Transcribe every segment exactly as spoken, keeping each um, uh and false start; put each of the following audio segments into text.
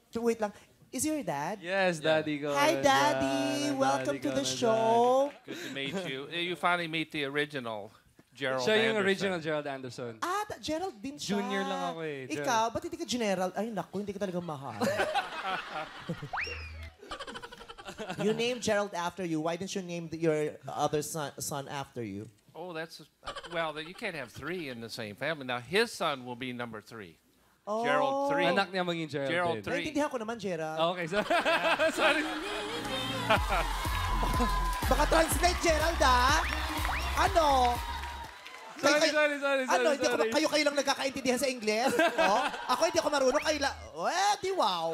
Wait lang. Is your dad? Yes, Yeah. Daddy ko. Hi, nandyan. Daddy. Welcome Daddy to ko the nandyan. show. Good to meet you. You finally meet the original Gerald Siya yung Anderson. original Gerald Anderson. Ah, ta- Gerald din siya. Junior lang ako eh, Gerald. Ikaw, ba't hindi ka General? Ay, naku, hindi ka talaga mahal. You named Gerald after you. Why didn't you name the- your other son, son after you? Oh, that's uh, well. You can't have three in the same family. Now his son will be number three. Oh. Gerald three. Anak niya maging Gerald, Gerald din. three. Naintindihan ko naman, Gerald. Okay, so, sorry. Baka translate, Gerald, ah. Ano? Sorry, Kayo- sorry, sorry, Ano, sorry, hindi ko, sorry. kayo-kayo lang nagkakaintindihan sa Ingles? Oh, ako hindi ako marunong. Kayo lang. Oh, eh, di wow.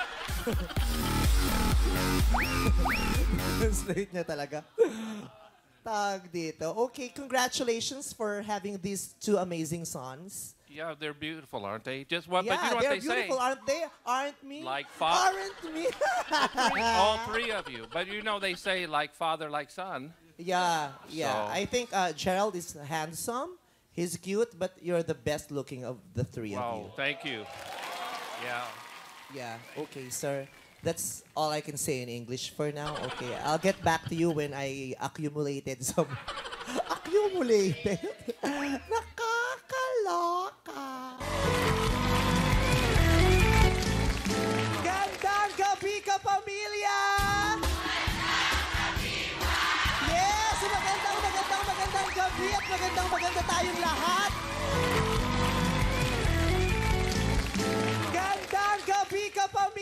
Translate niya talaga. Tag dito. Okay, congratulations for having these two amazing sons. Yeah, they're beautiful, aren't they? Just what? Yeah, but you know what they're they say. beautiful, aren't they? Aren't me? Like fa- Aren't me? All three of you. But you know they say like father, like son. Yeah, yeah. So- I think uh, Gerald is handsome. He's cute, but you're the best looking of the three of you. Wow, thank you. Yeah. Yeah, okay, sir. That's all I can say in English for now. Okay, I'll get back to you when I accumulated some... accumulated? Nakakaloka. Gandang gabi ka, pamilya! Yes! Magandang, magandang, magandang gabi at magandang, maganda tayong lahat! Gandang gabi ka, pamilya!